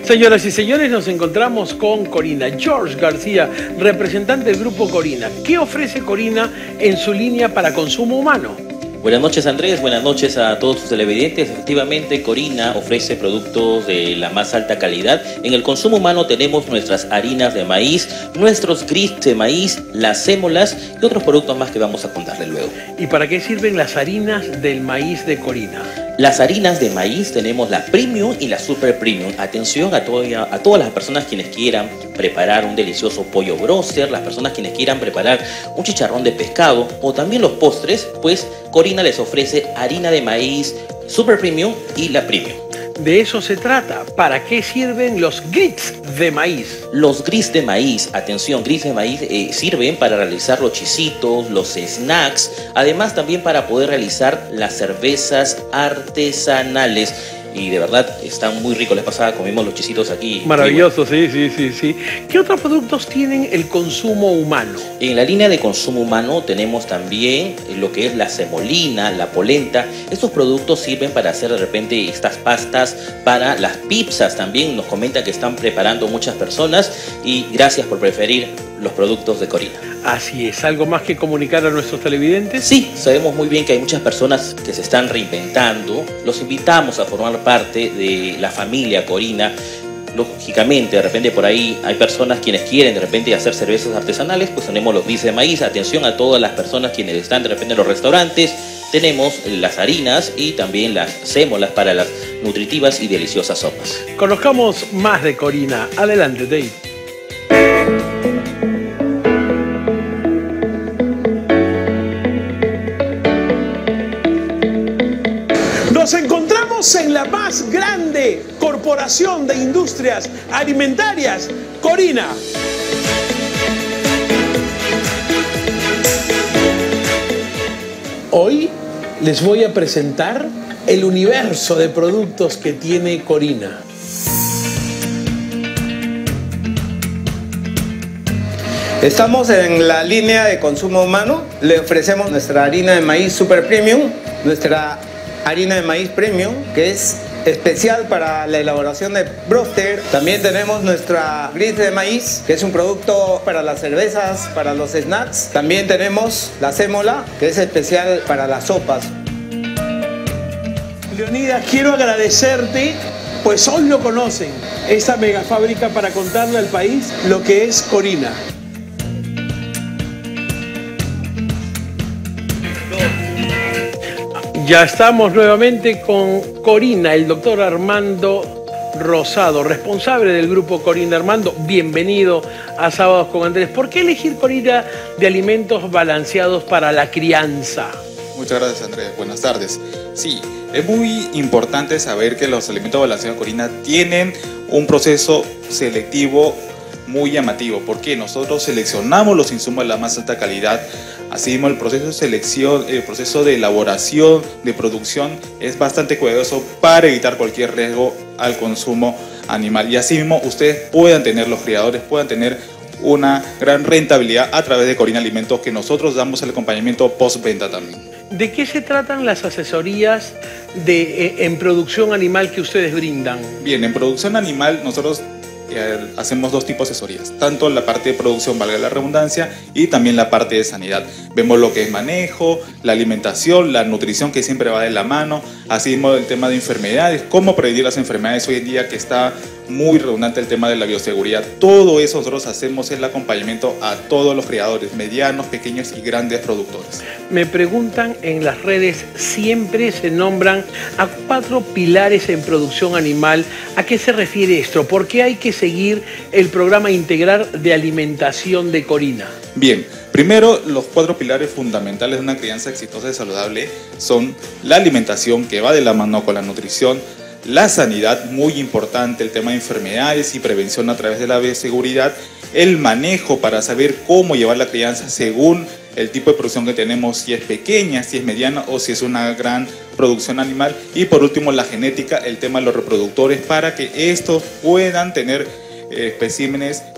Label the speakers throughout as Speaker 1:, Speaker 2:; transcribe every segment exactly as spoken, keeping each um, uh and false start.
Speaker 1: Señoras y señores, nos encontramos con Corina. George García, representante del grupo Corina. ¿Qué ofrece Corina en su línea para consumo humano?
Speaker 2: Buenas noches, Andrés, buenas noches a todos sus televidentes. Efectivamente, Corina ofrece productos de la más alta calidad. En el consumo humano tenemos nuestras harinas de maíz, nuestros grits de maíz, las sémolas y otros productos más que vamos a contarle luego.
Speaker 1: ¿Y para qué sirven las harinas del maíz de Corina?
Speaker 2: Las harinas de maíz tenemos la Premium y la Super Premium. Atención a, toda, a todas las personas quienes quieran preparar un delicioso pollo broster, las personas quienes quieran preparar un chicharrón de pescado o también los postres, pues Corina les ofrece harina de maíz Super Premium y la Premium.
Speaker 1: De eso se trata. ¿Para qué sirven los grits de maíz?
Speaker 2: Los grits de maíz, atención, grits de maíz eh, sirven para realizar los chisitos, los snacks, además también para poder realizar las cervezas artesanales. Y de verdad están muy ricos. La pasada comimos los chisitos aquí.
Speaker 1: Maravilloso, sí, sí, sí, sí. ¿Qué otros productos tienen el consumo humano?
Speaker 2: En la línea de consumo humano tenemos también lo que es la semolina, la polenta. Estos productos sirven para hacer de repente estas pastas para las pizzas. También nos comenta que están preparando muchas personas y gracias por preferir los productos de Corina.
Speaker 1: Así es. ¿Algo más que comunicar a nuestros televidentes?
Speaker 2: Sí, sabemos muy bien que hay muchas personas que se están reinventando. Los invitamos a formar parte de la familia Corina. Lógicamente, de repente por ahí hay personas quienes quieren de repente hacer cervezas artesanales, pues tenemos los grits de maíz. Atención a todas las personas quienes están de repente en los restaurantes. Tenemos las harinas y también las sémolas para las nutritivas y deliciosas sopas.
Speaker 1: Conozcamos más de Corina. Adelante, Dave. Nos encontramos en la más grande corporación de industrias alimentarias, Corina. Hoy les voy a presentar el universo de productos que tiene Corina.
Speaker 3: Estamos en la línea de consumo humano. Le ofrecemos nuestra harina de maíz Super Premium, nuestra harina de maíz Premium, que es especial para la elaboración de broster. También tenemos nuestra grits de maíz, que es un producto para las cervezas, para los snacks. También tenemos la sémola, que es especial para las sopas. Leonidas, quiero agradecerte, pues hoy lo conocen, esta mega fábrica para contarle al país lo que es Corina. Ya estamos nuevamente con Corina, el doctor Armando Rosado, responsable del grupo Corina. Armando, bienvenido a Sábados con Andrés. ¿Por qué elegir Corina de alimentos balanceados para la crianza?
Speaker 4: Muchas gracias, Andrés. Buenas tardes. Sí, es muy importante saber que los alimentos balanceados de Corina tienen un proceso selectivo muy llamativo, porque nosotros seleccionamos los insumos de la más alta calidad. Asimismo, el proceso de selección, el proceso de elaboración, de producción es bastante cuidadoso para evitar cualquier riesgo al consumo animal. Y asimismo, ustedes puedan tener, los criadores puedan tener una gran rentabilidad a través de Corina Alimentos, que nosotros damos el acompañamiento postventa también.
Speaker 1: ¿De qué se tratan las asesorías de, eh, en producción animal que ustedes brindan?
Speaker 4: Bien, en producción animal nosotros Eh, hacemos dos tipos de asesorías, tanto la parte de producción, valga la redundancia, y también la parte de sanidad. Vemos lo que es manejo, la alimentación, la nutrición, que siempre va de la mano, así mismo el tema de enfermedades, cómo prevenir las enfermedades hoy en día, que está muy redundante el tema de la bioseguridad. Todo eso nosotros hacemos el acompañamiento a todos los criadores, medianos, pequeños y grandes productores.
Speaker 1: Me preguntan en las redes, siempre se nombran a cuatro pilares en producción animal. ¿A qué se refiere esto? ¿Por qué hay que seguir el programa integral de alimentación de Corina?
Speaker 4: Bien, primero, los cuatro pilares fundamentales de una crianza exitosa y saludable son la alimentación, que va de la mano con la nutrición, la sanidad, muy importante, el tema de enfermedades y prevención a través de la bioseguridad, el manejo para saber cómo llevar la crianza según el tipo de producción que tenemos, si es pequeña, si es mediana o si es una gran producción animal, y por último la genética, el tema de los reproductores, para que estos puedan tener eh, especímenes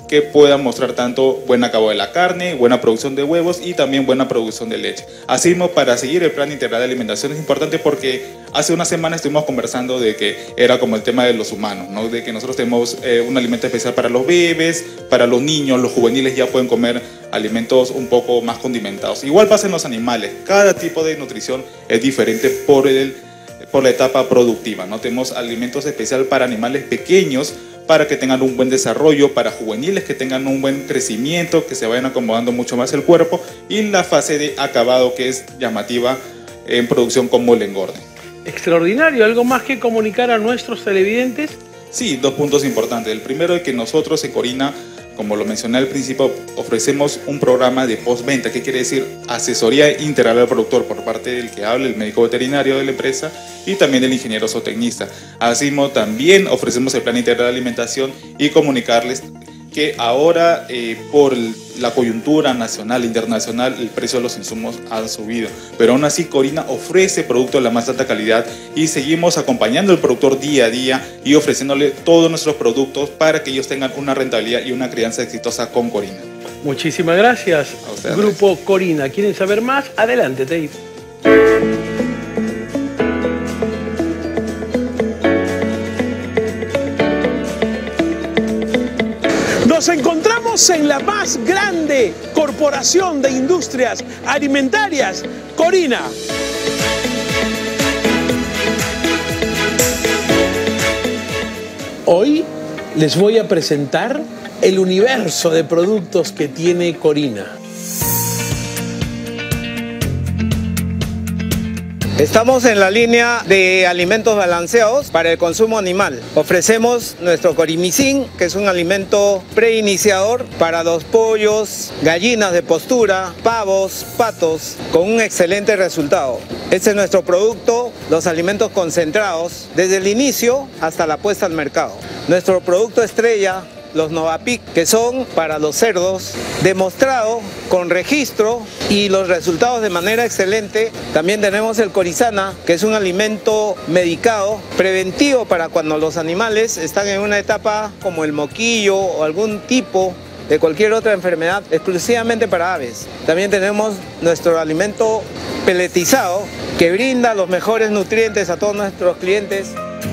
Speaker 4: que puedan mostrar tanto buen acabado de la carne, buena producción de huevos y también buena producción de leche. Así mismo, para seguir el plan integral de alimentación es importante porque hace una semana estuvimos conversando de que era como el tema de los humanos, ¿no? De que nosotros tenemos eh, un alimento especial para los bebés, para los niños, los juveniles ya pueden comer alimentos un poco más condimentados. Igual pasa en los animales, cada tipo de nutrición es diferente por, el, por la etapa productiva, ¿no? Tenemos alimentos especiales para animales pequeños, para que tengan un buen desarrollo, para juveniles que tengan un buen crecimiento, que se vayan acomodando mucho más el cuerpo, y la fase de acabado, que es llamativa en producción como el engorde.
Speaker 1: Extraordinario. ¿Algo más que comunicar a nuestros televidentes?
Speaker 4: Sí, dos puntos importantes. El primero es que nosotros en Corina, como lo mencioné al principio, ofrecemos un programa de postventa. ¿Qué quiere decir? Asesoría integral al productor por parte del que habla, el médico veterinario de la empresa y también del ingeniero zootecnista. Asimismo, también ofrecemos el plan integral de alimentación y comunicarles que ahora eh, por la coyuntura nacional e internacional el precio de los insumos ha subido, pero aún así Corina ofrece productos de la más alta calidad y seguimos acompañando al productor día a día y ofreciéndole todos nuestros productos para que ellos tengan una rentabilidad y una crianza exitosa con Corina.
Speaker 1: Muchísimas gracias. Grupo Corina. ¿Quieren saber más? Adelante, Dave. Nos encontramos en la más grande corporación de industrias alimentarias, Corina. Hoy les voy a presentar el universo de productos que tiene Corina.
Speaker 3: Estamos en la línea de alimentos balanceados para el consumo animal. Ofrecemos nuestro Corimicin, que es un alimento preiniciador para los pollos, gallinas de postura, pavos, patos, con un excelente resultado. Este es nuestro producto, los alimentos concentrados, desde el inicio hasta la puesta al mercado. Nuestro producto estrella, los Novapic, que son para los cerdos, demostrado con registro y los resultados de manera excelente. También tenemos el Corisana, que es un alimento medicado, preventivo para cuando los animales están en una etapa como el moquillo o algún tipo de cualquier otra enfermedad, exclusivamente para aves. También tenemos nuestro alimento peletizado, que brinda los mejores nutrientes a todos nuestros clientes.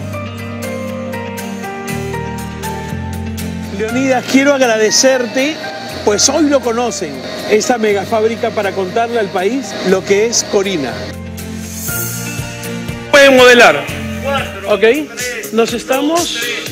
Speaker 1: Leonidas, quiero agradecerte, pues hoy lo conocen, esta mega fábrica para contarle al país lo que es Corina. Pueden modelar. ¿Ok? Nos estamos